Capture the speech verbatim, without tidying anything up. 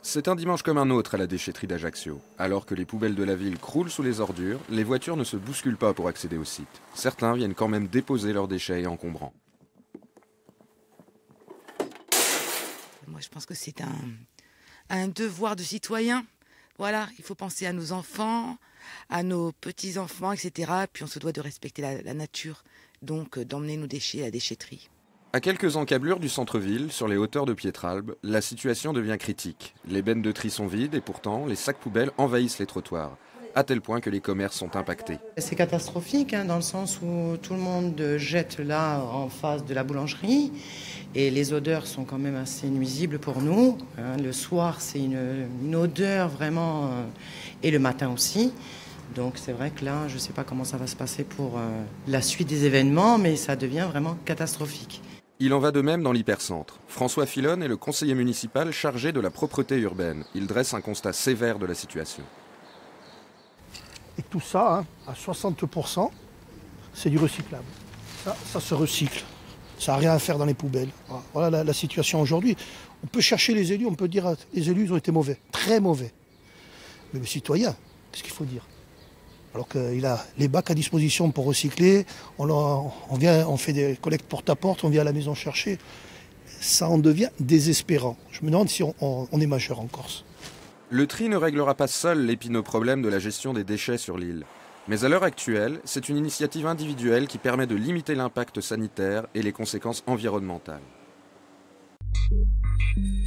C'est un dimanche comme un autre à la déchetterie d'Ajaccio. Alors que les poubelles de la ville croulent sous les ordures, les voitures ne se bousculent pas pour accéder au site. Certains viennent quand même déposer leurs déchets encombrants. Moi, je pense que c'est un, un devoir de citoyen. Voilà, il faut penser à nos enfants, à nos petits-enfants, et cetera. Puis on se doit de respecter la, la nature, donc euh, d'emmener nos déchets à la déchetterie. À quelques encablures du centre-ville, sur les hauteurs de Pietralbe, la situation devient critique. Les bennes de tri sont vides et pourtant, les sacs poubelles envahissent les trottoirs, à tel point que les commerces sont impactés. C'est catastrophique, hein, dans le sens où tout le monde jette là en face de la boulangerie et les odeurs sont quand même assez nuisibles pour nous. Hein. Le soir, c'est une, une odeur vraiment, euh, et le matin aussi. Donc c'est vrai que là, je ne sais pas comment ça va se passer pour euh, la suite des événements, mais ça devient vraiment catastrophique. Il en va de même dans l'hypercentre. François Filonne est le conseiller municipal chargé de la propreté urbaine. Il dresse un constat sévère de la situation. Et tout ça, hein, à soixante pour cent, c'est du recyclable. Ça, ça se recycle. Ça n'a rien à faire dans les poubelles. Voilà la, la situation aujourd'hui. On peut chercher les élus, on peut dire que les élus ils ont été mauvais, très mauvais. Mais le citoyen, qu'est-ce qu'il faut dire? Alors qu'il a les bacs à disposition pour recycler, on, on, vient, on fait des collectes porte-à-porte, on vient à la maison chercher. Ça en devient désespérant. Je me demande si on, on, on est majeur en Corse. Le tri ne réglera pas seul l'épineux problème de la gestion des déchets sur l'île. Mais à l'heure actuelle, c'est une initiative individuelle qui permet de limiter l'impact sanitaire et les conséquences environnementales.